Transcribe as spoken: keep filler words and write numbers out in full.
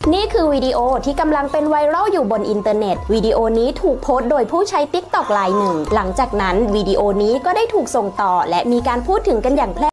นี่คือวิดีโอที่กำลังเป็นไวรัลอยู่บนอินเทอร์เน็ตวิดีโอนี้ถูกโพสต์โดยผู้ใช้ ติ๊กต็อก รายหนึ่งหลังจากนั้นวิดีโอนี้ก็ได้ถูกส่งต่อและมีการพูดถึงกันอย่างแพร่